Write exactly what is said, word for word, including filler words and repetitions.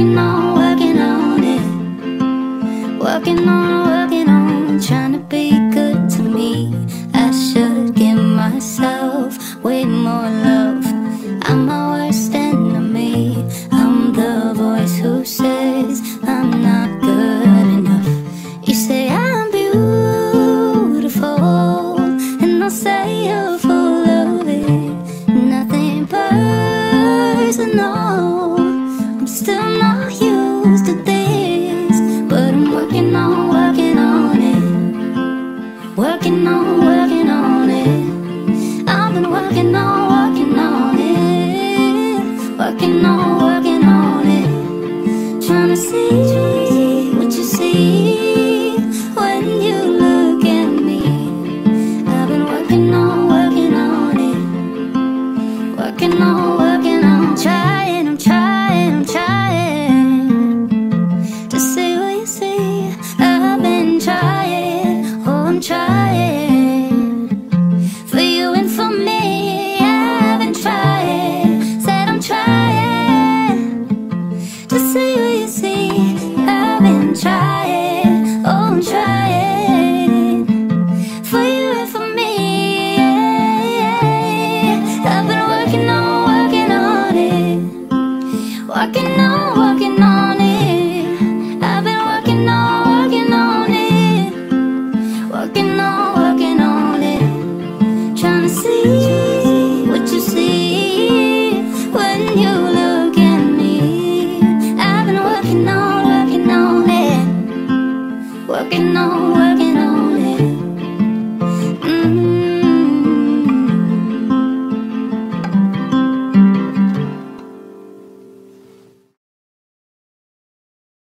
working on, working on it. Working on, working on, trying to be good to me. I should give myself way more love. I'm my worst enemy. I'm the voice who says I'm not good enough. You say I'm beautiful, and I'll say you're full of it. Nothing personal. I'm still not used to this, but I'm working on, working on it. Working on, working on it. I've been working on, working on it. Working on, working on it. Trying to see what you see when you look at me. I've been working on, working on it. Working on, working on, trying, I'm trying, I'm trying to see what you see. I've been trying, oh I'm trying for you and for me. I've been trying, said I'm trying to see what you see. I've been trying, oh I'm trying for you and for me. I've been working on, working on it. Working on, working on it. I've been working on, working on it. Working on, working on it. Trying to see what you see when you look at me. I've been working on, working on it. Working on, working